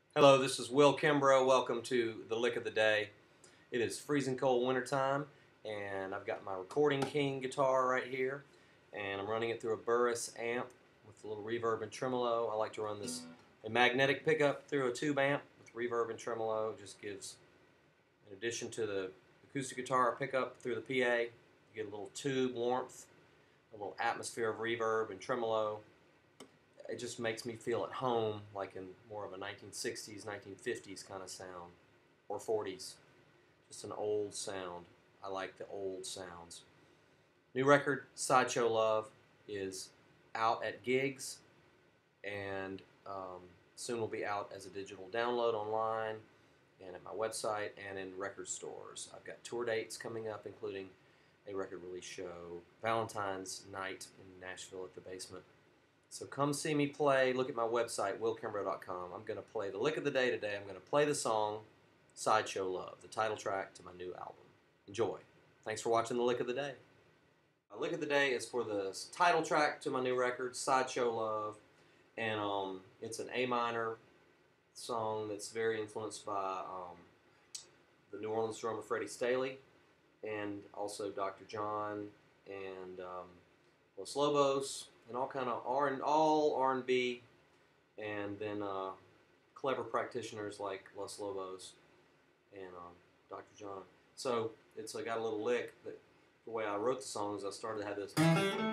Hello, this is Will Kimbrough. Welcome to the Lick of the Day. It is freezing cold wintertime, and I've got my Recording King guitar right here, and I'm running it through a Burris amp with a little reverb and tremolo. I like to run a magnetic pickup through a tube amp with reverb and tremolo. It just gives, in addition to the acoustic guitar pickup through the PA, you get a little tube warmth, a little atmosphere of reverb and tremolo. It just makes me feel at home, like in more of a 1960s, 1950s kind of sound, or 40s. Just an old sound. I like the old sounds. New record, Sideshow Love, is out at gigs, and soon will be out as a digital download online, and at my website, and in record stores. I've got tour dates coming up, including a record release show, Valentine's night in Nashville at the Basement. So come see me play. Look at my website, willkimbrough.com. I'm going to play the lick of the day today. I'm going to play the song Sideshow Love, the title track to my new album. Enjoy. Thanks for watching the lick of the day. The lick of the day is for the title track to my new record, Sideshow Love. And it's an A minor song that's very influenced by the New Orleans drummer Freddie Staley, and also Dr. John, and Los Lobos, and all kind of R&B, and then clever practitioners like Los Lobos and Dr. John. So it's got a little lick. That the way I wrote the songs, I started to have this.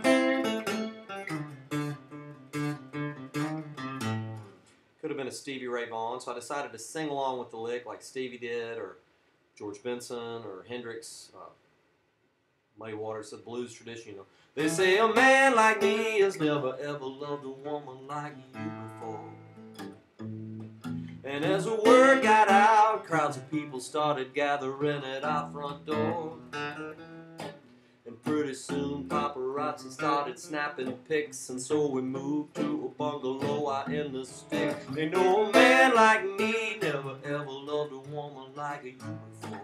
Could have been a Stevie Ray Vaughan, so I decided to sing along with the lick like Stevie did, or George Benson, or Hendrix. Muddy Waters, the blues tradition, you know. They say a man like me has never ever loved a woman like you before. And as the word got out, crowds of people started gathering at our front door. And pretty soon paparazzi started snapping pics, and so we moved to a bungalow out in the sticks. They know a man like me never ever loved a woman like you before.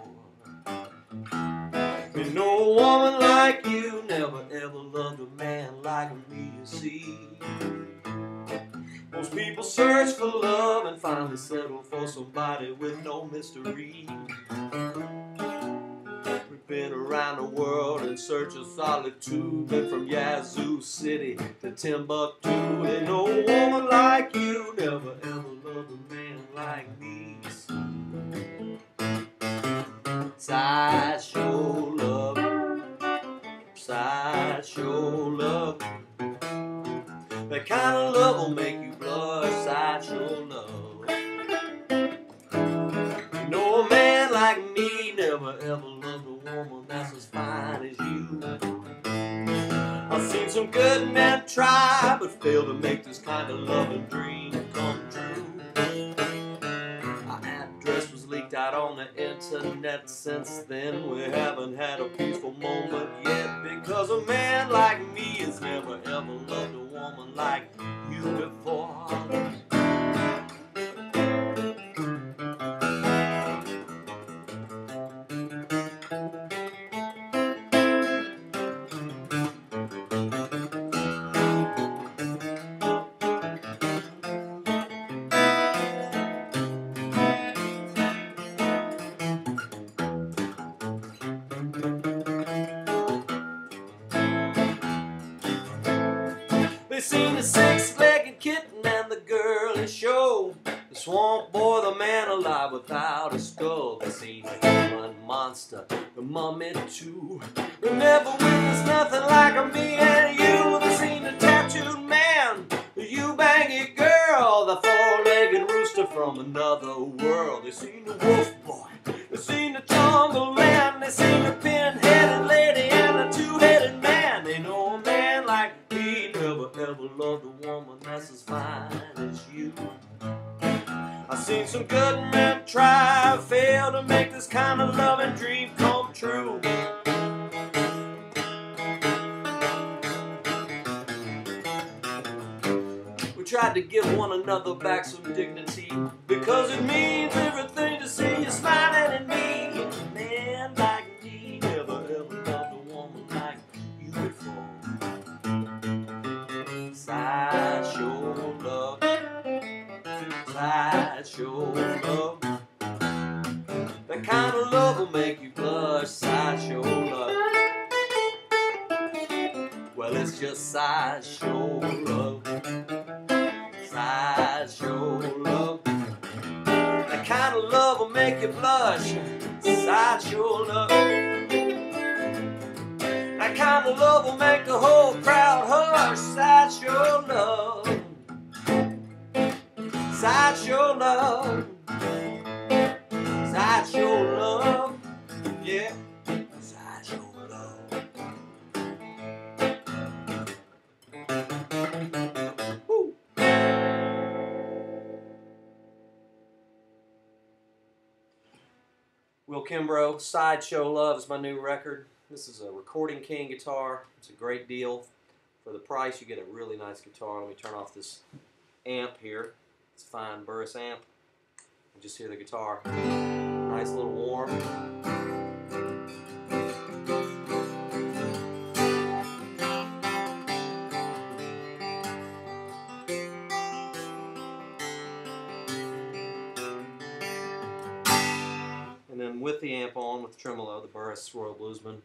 And no woman like you never ever loved a man like me, you see. Most people search for love and finally settle for somebody with no mystery. We've been around the world in search of solitude, been from Yazoo City to Timbuktu. And no woman like you never ever loved a man like me. Sideshow love, sideshow love. That kind of love will make you blush, sideshow love. You know a man like me never ever loved a woman that's as fine as you. I've seen some good men try, but fail to make this kind of loving dream come true. Our address was leaked out on the internet. Since then we haven't had a peaceful moment yet, because a man like me has never ever loved a woman like you before. They seen the six-legged kitten and the girly show, the swamp boy, the man alive without a skull. They seen the human monster, the mummy too. They never witnessed nothing like me and you. They seen the tattooed man, the you-banged girl, the four-legged rooster from another world. They seen the wolf boy, they seen the Tomberland, they seen the pin-headed lady and the two-headed man. They know a man like me never ever loved a woman that's as fine as you. I've seen some good men try, fail to make this kind of loving dream come true. We tried to give one another back some dignity, because it means everything to see you smiling at me. A man like me never ever loved a woman like you before. Sideshow love, sideshow Sideshow Love. That kind of love will make you blush. Sideshow Love. Well, it's just Sideshow Love. Sideshow Love. That kind of love will make you blush. Sideshow Love. That kind of love will make the whole crowd hush. Sideshow Love. Sideshow Love. Sideshow Love. Yeah. Sideshow Love. Woo. Will Kimbrough, Sideshow Love is my new record. This is a Recording King guitar. It's a great deal. For the price, you get a really nice guitar. Let me turn off this amp here. It's a fine Burris amp. You just hear the guitar. Nice little warm. And then with the amp on, with the tremolo, the Burris Royal Bluesman.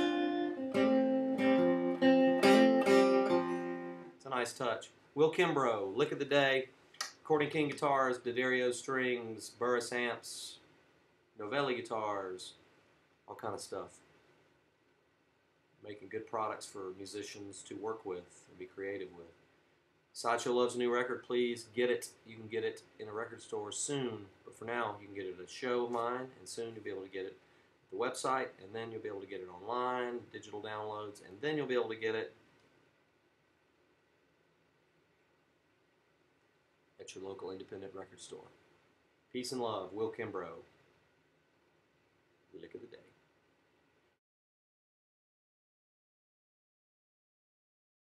It's a nice touch. Will Kimbrough, Lick of the Day, Recording King guitars, D'Addario strings, Burris amps, Novelli guitars, all kind of stuff. Making good products for musicians to work with and be creative with. Sideshow Love's new record. Please get it. You can get it in a record store soon, but for now you can get it at a show of mine, and soon you'll be able to get it at the website, and then you'll be able to get it online, digital downloads, and then you'll be able to get it at your local independent record store. Peace and love. Will Kimbrough. Lick of the Day.